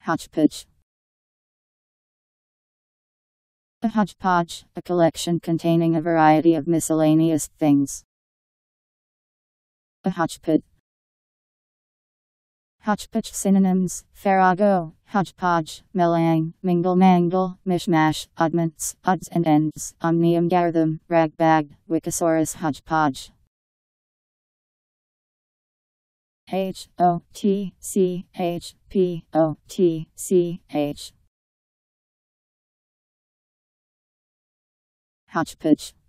Hotchpotch. A hodgepodge, a collection containing a variety of miscellaneous things. A hotchpot. Hotchpotch synonyms: farrago, hodgepodge, melange, mingle-mangle, mishmash, oddments, odds and ends, omnium-gatherum, ragbag, Wikisaurus, hodgepodge. Hotchpotch. Hotchpotch.